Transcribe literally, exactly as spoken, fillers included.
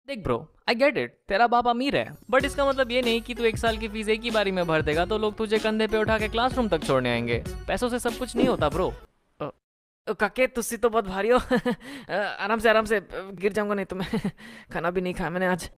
देख bro, I get it, तेरा बाप अमीर है, बट इसका मतलब ये नहीं कि तू एक साल की फीस एक ही बारी में भर देगा तो लोग तुझे कंधे पे उठा के क्लासरूम तक छोड़ने आएंगे। पैसों से सब कुछ नहीं होता ब्रो। अ, अ, काके तुसी तो बहुत भारी हो। अ, आराम से आराम से, अ, गिर जाऊंगा नहीं तो मैं। खाना भी नहीं खाया मैंने आज।